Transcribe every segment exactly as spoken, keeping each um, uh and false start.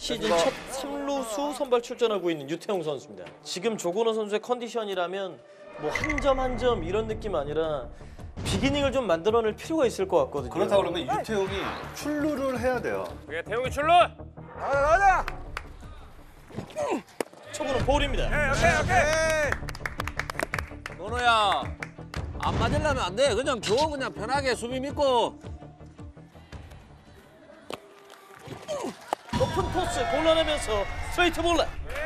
시즌 첫 삼루수 선발 출전하고 있는 유태용 선수입니다. 지금 조건호 선수의 컨디션이라면 뭐 한 점 한 점 이런 느낌 아니라 비기닝을 좀 만들어낼 필요가 있을 것 같거든요. 그렇다 그러면 유태용이 출루를 해야 돼요. 그래, 태용이 출루! 나가자 나가자. 초구는 볼입니다. 오케이, 오케이! 노노야, 안 맞으려면 안 돼. 그냥 줘. 그냥 편하게 수비 믿고. 높은 토스 골라내면서 스트레이트 볼넷.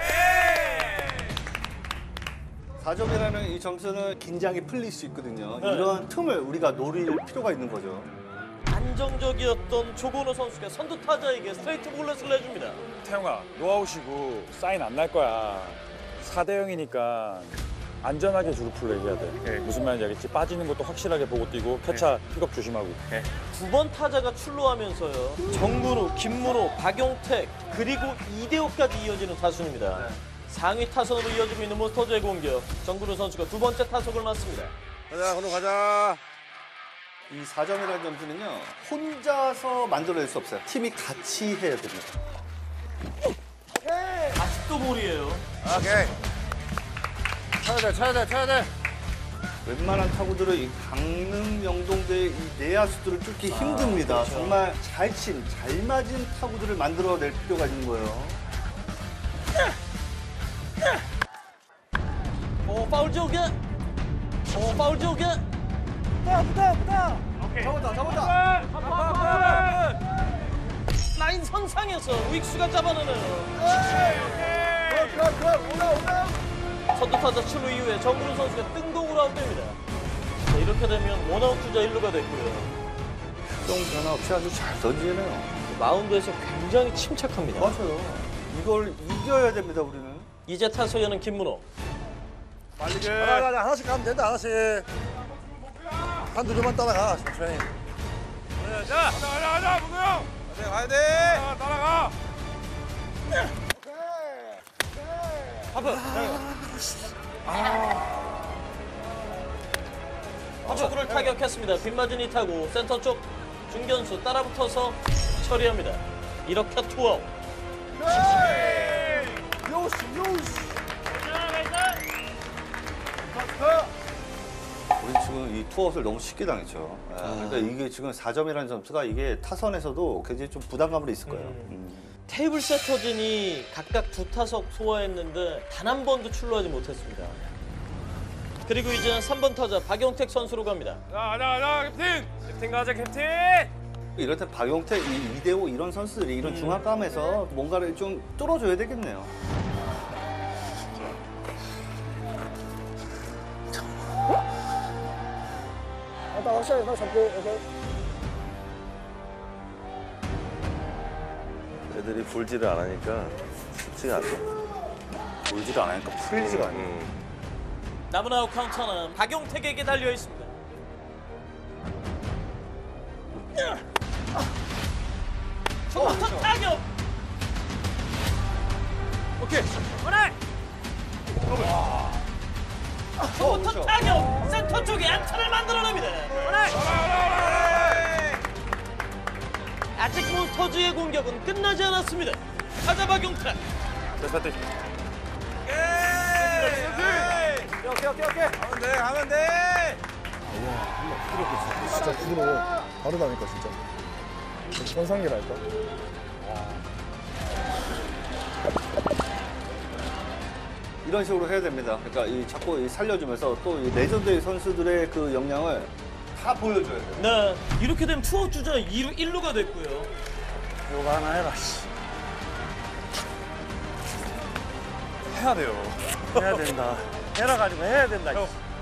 사 점이라는 이 점수는 긴장이 풀릴 수 있거든요. 네. 이런 틈을 우리가 노릴 필요가 있는 거죠. 안정적이었던 조건호 선수가 선두 타자에게 스트레이트 볼넷을 내줍니다. 태용아, 노아웃이고 사인 안 날 거야. 사 대 영이니까 안전하게 주루 플레이 해야 돼. 무슨 말인지 알겠지? 빠지는 것도 확실하게 보고 뛰고 캐차 픽업 조심하고. 두 번 타자가 출루하면서요. 정문우, 김문호, 박용택 그리고 이대호까지 이어지는 타순입니다. 상위 타선으로 이어지고 있는 몬스터즈의 공격. 정근우 선수가 두 번째 타석을 맡습니다. 가자, 건우 가자. 이 사 점이라는 점수는요. 혼자서 만들어낼 수 없어요. 팀이 같이 해야 됩니다. 아직도 볼이에요. 오케이. 쳐야 돼, 쳐야 돼, 쳐야 돼. 웬만한 타구들은 이 강릉 영동대의 이 내야수들을 뚫기 힘듭니다. 그렇죠. 정말 잘 친, 잘 맞은 타구들을 만들어낼 필요가 있는 거예요. 오 파울 지역에. 오 파울 지역에. 잡았다, 잡았다. 라인 선상에서 윅수가 잡아내네요. 그럼, 그럼, 올라, 올라. 선두 타자 출루 이후에 정근우 선수가 뜬공으로 아웃됩니다. 자, 이렇게 되면 원아웃 주자 일 루가 됐고요. 좀 변화 없이 아주 잘 던지네요. 마운드에서 굉장히 침착합니다. 맞아요. 이걸 이겨야 됩니다, 우리는. 이제 타석에는 김문호. 빨리 게. 가자, 가자. 하나씩 가면 된다, 하나씩. 한두 점만 따라가, 천천히. 자, 가자, 가자, 가자, 문우 형! 가자, 가야 돼. 자, 따라가! 초구를 타격했습니다. 빗맞은 이 타구 센터 쪽 중견수 따라붙어서 처리합니다. 이렇게 투아웃. 요시, 요시. 우리 지금 이 투아웃을 너무 쉽게 당했죠. 아, 그러니까 이게 지금 사 점이라는 점수가 이게 타선에서도 굉장히 좀 부담감으로 있을 거예요. 음. 테이블 세터진이 각각 두 타석 소화했는데 단 한 번도 출루하지 못했습니다. 그리고 이제 삼 번 타자 박용택 선수로 갑니다. 자, 가자, 가자, 캡틴! 캡틴 가자, 캡틴! 이럴 때 박용택, 이 이대호 이런 선수들이 이런 중압감에서 뭔가를 좀 뚫어줘야 되겠네요. 애들이 볼질을 안 하니까 쉽지가 않아. 볼지를 안 하니까 풀리지가 않아요. 남은 아웃 카운터는 박용택에게 달려 있습니다. 초부터 타격. 오케이! 원해! 초부터 타격. 센터 쪽에 안타를 만들어냅니다. 아직 몬스터즈의 공격은 끝나지 않았습니다. 타자 박용택. 됐다, 됐다. 오케이, 오케이, 오케이. 가면 돼, 가면 돼. 진짜 부드러워. 다르다니까 진짜. 천상이랄까? 이런 식으로 해야 됩니다. 그러니까 이 자꾸 이 살려주면서 또 이 레전드의 선수들의 그 역량을 다 보여줘야 돼요. 네, 이렇게 되면 투아웃 주자 이 루 일 루가 됐고요. 이거 하나 해라, 씨. 해야 돼요. 해야 된다. 해라 가지고 해야 된다. 형,